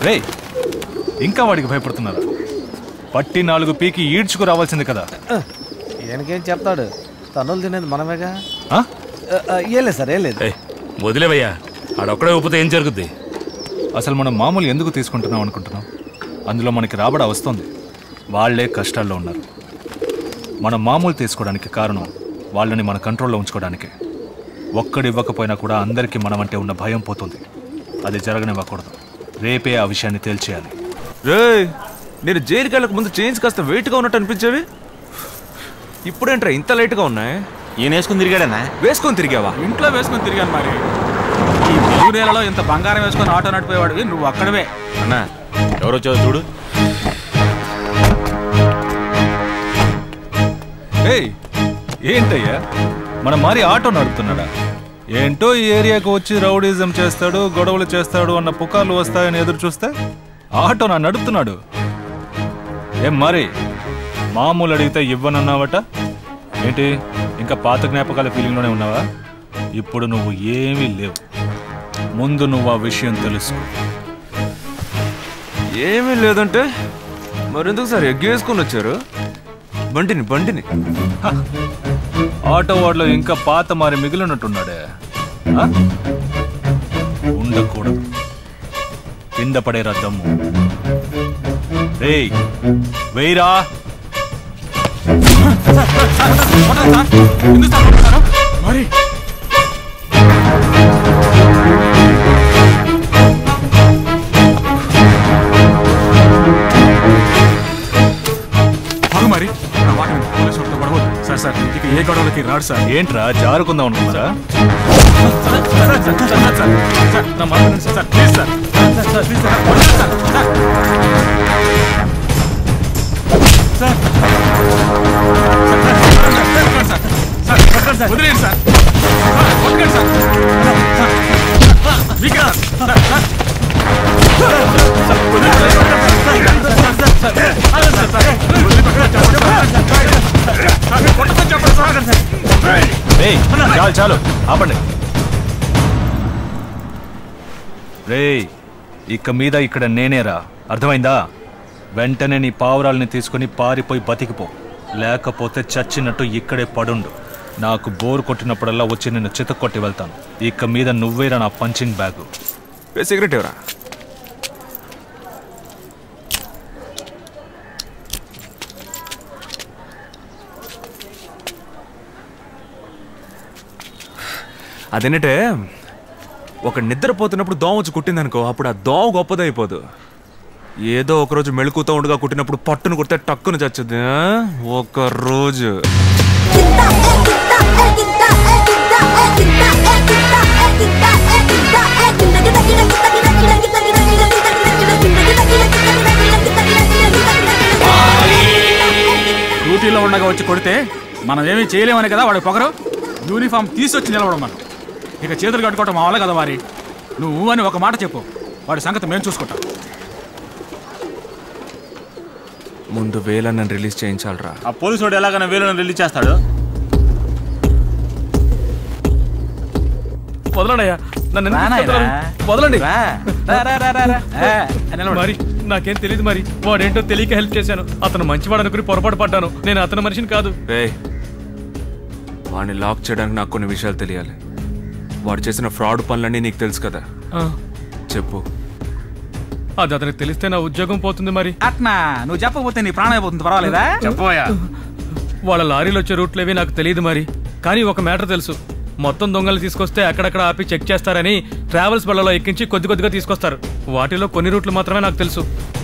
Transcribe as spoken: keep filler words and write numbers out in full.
రే ఇంకా వాడికి భయపడుతున్నారా? పట్టి నాలుగు పీకి ఈడ్చుకు రావాల్సింది కదా. ఈయనకేం చెప్తాడు, తనులు తినేది మనమేగా. ఏం లేదు సార్, ఏం లేదు. వదిలేవయ్యా, ఆడొక్కడే ఊపితే ఏం జరుగుద్ది? అసలు మనం మామూలు ఎందుకు తీసుకుంటున్నాం అనుకుంటున్నాం? అందులో మనకి రాబడ వస్తుంది, వాళ్లే కష్టాల్లో ఉన్నారు. మనం మామూలు తీసుకోవడానికి కారణం వాళ్ళని మన కంట్రోల్లో ఉంచుకోవడానికే. ఒక్కడు ఇవ్వకపోయినా కూడా అందరికీ మనమంటే ఉన్న భయం పోతుంది. అది జరగనివ్వకూడదు. రేపే ఆ విషయాన్ని తేల్చేయాలి. రే, నేను జైలుకి వెళ్ళక ముందు చేంజ్ కాస్త వెయిట్గా ఉన్నట్టు అనిపించేవి, ఇప్పుడేంట్రా ఇంత లైట్గా ఉన్నాయి? ఈయన వేసుకుని తిరిగాడనా? వేసుకొని తిరిగావా? ఇంట్లో వేసుకొని తిరిగాను మరి. ఈ తెలుగు నేలలో ఇంత బంగారం వేసుకొని ఆటో నడిపోయేవాడు నువ్వు అక్కడవే. అన్నా ఎవరు వచ్చావు చూడు. ఏయ్ ఏంటయ్యా, మన మారి ఆటో నడుపుతున్నాడా? ఏంటో ఈ ఏరియాకు వచ్చి రౌడీజం చేస్తాడు, గొడవలు చేస్తాడు అన్న పుకార్లు వస్తాయని ఎదురు చూస్తే ఆటో నా నడుపుతున్నాడు. ఏం మరి మామూలు అడిగితే ఇవ్వనన్నావట ఏంటి? ఇంకా పాత జ్ఞాపకాల ఫీలింగ్లోనే ఉన్నావా? ఇప్పుడు నువ్వు ఏమీ లేవు. ముందు నువ్వు ఆ విషయం తెలుసుకో. ఏమీ లేదంటే మరెందుకు సార్ ఎగ్గేసుకొని వచ్చారు బండిని? బండిని ఆటో వాడిలో ఇంకా పాత మారి మిగిలినట్టున్నాడే. ఉండకూడదు, కింద పడేరా దమ్ము. రేయ్ వేయిరా. మరి మరి సార్ సార్ ఇక ఏ గొడవలకి రాడు సార్. ఏంట్రా జారుకుందాం అనుకున్నారా? నా మాట సార్, ప్లీజ్ సార్. వదిలేండి సార్, కొట్టండి సార్. చాలు చాలు ఆపండి. రేయ్ ఇక మీద ఇక్కడ నేనేరా, అర్థమైందా? వెంటనే నీ పావురాల్ని తీసుకుని పారిపోయి బతికిపో, లేకపోతే చచ్చినట్టు ఇక్కడే పడుండు. నాకు బోర్ కొట్టినప్పుడల్లా వచ్చి నిన్ను చితక్ కొట్టి వెళ్తాను. ఇక మీద నువ్వేరా నా పంచింగ్ బ్యాగు. సిగరెట్ ఎవరా? అదేంటే ఒక నిద్రపోతున్నప్పుడు దోమ వచ్చి కుట్టిందనుకో, అప్పుడు ఆ దోమ గొప్పదైపోదు. ఏదో ఒకరోజు మెళుకుతో ఉండగా కుట్టినప్పుడు పట్టును కుడితే టక్కును చచ్చుద్ది. ఒక రోజు డ్యూటీలో ఉండగా వచ్చి కొడితే మనం ఏమీ చేయలేమని కదా వాడి పొగరు. యూనిఫామ్ తీసుకొచ్చి నిలవడం మనం. ఇక చేతులు కట్టుకోవటం మా వల్ల కదా వారి. నువ్వు అని ఒక మాట చెప్పు, వాడి సంగతి మేము చూసుకుంటాం. ముందు వేలన్నని రిలీజ్ చేయించాలరా. ఆ పోలీసు వాడు ఎలాగైనా వేలన్న రిలీజ్ చేస్తాడు. వదలండియా, నన్ను వదలండి. మరి నాకేం తెలియదు, మరి వాడేంటో తెలియక హెల్ప్ చేశాను. అతను మంచివాడు అనుకుని పొరపాటు పడ్డాను. నేను అతని మనిషిని కాదు. వాడిని లాక్ చేయడానికి నాకు కొన్ని విషయాలు తెలియాలి. వాడు చేసిన ఫ్రాడ్ పనులన్నీ నీకు తెలుసు కదా, చెప్పు. అది అతనికి తెలిస్తే నా ఉద్యోగం పోతుంది. మరి అట్నా నువ్వు చెప్పకపోతే నీ ప్రాణం అయిపోతుంది, పర్వాలేదా? చెప్పోయా. వాళ్ళ లారీలు వచ్చే రూట్లేవి నాకు తెలియదు మరి, కానీ ఒక మ్యాటర్ తెలుసు. మొత్తం దొంగలు తీసుకొస్తే అక్కడక్కడ ఆపి చెక్ చేస్తారని ట్రావెల్స్ బళ్ళలో ఎక్కించి కొద్ది కొద్దిగా తీసుకొస్తారు. వాటిలో కొన్ని రూట్లు మాత్రమే నాకు తెలుసు.